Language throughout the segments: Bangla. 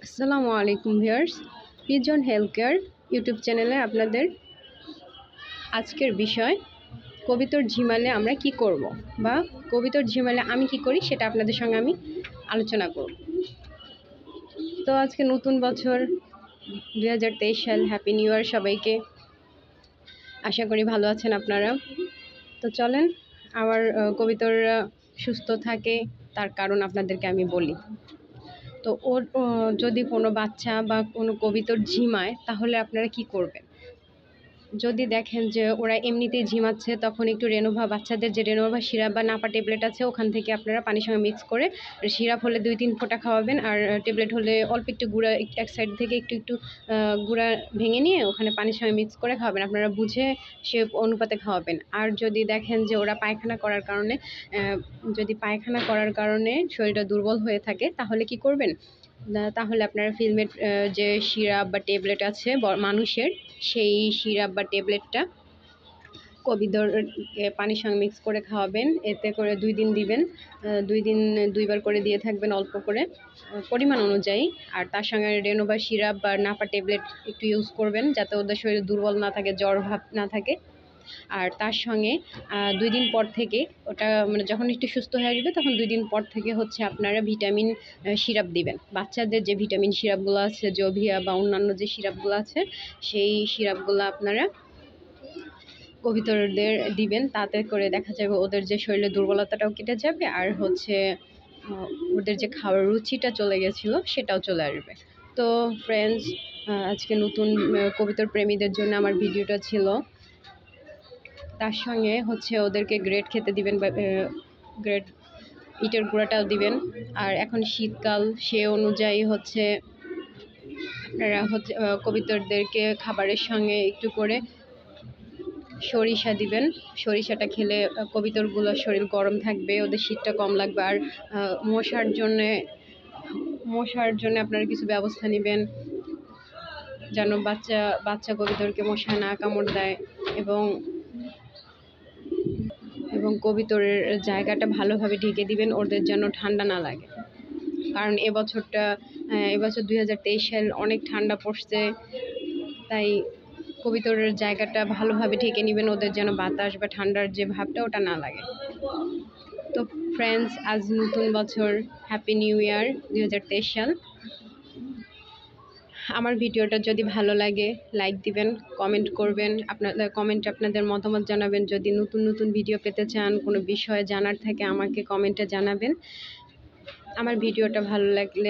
আসসালামু আলাইকুম viewers, pigeon health care YouTube চ্যানেলে আপনাদের আজকের বিষয় কবিতর ঝিমালে আমরা কি করব বা কবিতর ঝিমালে আমি কি করি সেটা আপনাদের সঙ্গে আমি আলোচনা করব। তো আজকে নতুন বছর 2023 সাল, হ্যাপি নিউ ইয়ার সবাইকে। আশা করি ভালো আছেন আপনারা। তো চলেন আমার কবিতররা সুস্থ থাকে তার কারণ আপনাদেরকে আমি বলি। তো ওর যদি কোনো বাচ্চা বা কোনো কবিতর ঝিমায় তাহলে আপনারা কি করবেন? যদি দেখেন যে ওরা এমনিতেই ঝিমাচ্ছে, তখন একটু রেনোভা, বাচ্চাদের যে রেনোভা সিরাপ বা নাপা ট্যাবলেট আছে ওখান থেকে আপনারা পানির সঙ্গে মিক্স করে, সিরাপ হলে 2-3 ফোঁটা খাওয়াবেন, আর ট্যাবলেট হলে অল্প একটু গুঁড়া এক সাইড থেকে একটু গুঁড়া ভেঙে নিয়ে ওখানে পানির সঙ্গে মিক্স করে খাওয়াবেন। আপনারা বুঝে সে অনুপাতে খাওয়াবেন। আর যদি দেখেন যে ওরা পায়খানা করার কারণে শরীরটা দুর্বল হয়ে থাকে তাহলে কি করবেন? তাহলে আপনারা ফিলমেট যে সিরাপ বা ট্যাবলেট আছে মানুষের, সেই সিরাপ বা ট্যাবলেটটা কবিতরকে পানির সঙ্গে মিক্স করে খাওয়াবেন। এতে করে 2 দিন দিবেন, 2 দিন 2বার করে দিয়ে থাকবেন অল্প করে পরিমাণ অনুযায়ী। আর তার সঙ্গে রেনোভা সিরাপ বা নাপা ট্যাবলেট একটু ইউজ করবেন যাতে ওদের শরীরে দুর্বল না থাকে, জ্বর ভাব না থাকে। আর তার সঙ্গে 2 দিন পর থেকে ওটা যখন একটু সুস্থ হয়ে আসবে তখন 2 দিন পর থেকে আপনারা ভিটামিন সিরাপ দিবেন। বাচ্চাদের যে ভিটামিন সিরাপগুলো আছে, জোভিয়া বা অন্যান্য যে সিরাপগুলো আছে, সেই সিরাপগুলো আপনারা কবিতরদের দিবেন। তাতে করে দেখা যাবে ওদের যে শরীরে দুর্বলতাটাও কেটে যাবে, আর ওদের যে খাওয়ার রুচিটা চলে গেছিলো সেটাও চলে আসবে। তো ফ্রেন্ডস, আজকে নতুন কবিতর প্রেমীদের জন্য আমার ভিডিওটা ছিল। তার সঙ্গে ওদেরকে গ্রেড খেতে দিবেন বা গ্রেড ইটের গুঁড়াটাও দিবেন। আর এখন শীতকাল, সে অনুযায়ী আপনারা কবিতরদেরকে খাবারের সঙ্গে একটু করে সরিষা দিবেন। সরিষাটা খেলে কবিতরগুলোর শরীর গরম থাকবে, ওদের শীতটা কম লাগবে। আর মশার জন্য আপনারা কিছু ব্যবস্থা নেবেন যেন বাচ্চা কবিতরকে মশা না কামড় দেয়, এবং কবিতরের জায়গাটা ভালোভাবে ঢেকে দিবেন, ওদের যেন ঠান্ডা না লাগে। কারণ এবছর 2023 সাল অনেক ঠান্ডা পড়ছে, তাই কবিতরের জায়গাটা ভালোভাবে ঢেকে নেবেন, ওদের যেন বাতাস বা ঠান্ডার যে ভাবটা ওটা না লাগে। তো ফ্রেন্ডস, আজ নতুন বছর, হ্যাপি নিউ ইয়ার 2023 সাল। আমার ভিডিওটা যদি ভালো লাগে লাইক দিবেন, কমেন্ট করবেন, আপনাদের মতামত জানাবেন। যদি নতুন ভিডিও পেতে চান, কোনো বিষয়ে জানার থাকে আমাকে কমেন্টে জানাবেন। আমার ভিডিওটা ভালো লাগলে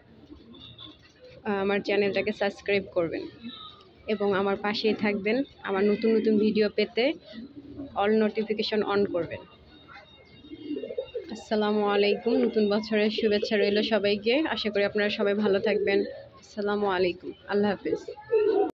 আমার চ্যানেলটাকে সাবস্ক্রাইব করবেন এবং আমার পাশেই থাকবেন। আমার নতুন ভিডিও পেতে অল নোটিফিকেশন অন করবেন। আসসালামু আলাইকুম, নতুন বছরের শুভেচ্ছা রইল সবাইকে। আশা করি আপনারা সবাই ভালো থাকবেন। আসসালামু আলাইকুম, আল্লাহ হাফেজ।